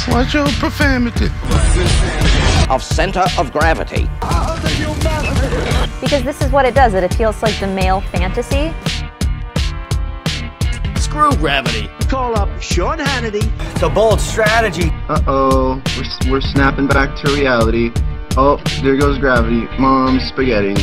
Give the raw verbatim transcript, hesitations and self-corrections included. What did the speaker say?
Watch your profanity. Of center of gravity. Because this is what it does. It appeals to like the male fantasy. Screw gravity. Call up Sean Hannity. It's a bold strategy. Uh-oh, we're, we're snapping back to reality. Oh, there goes gravity. Mom's spaghetti.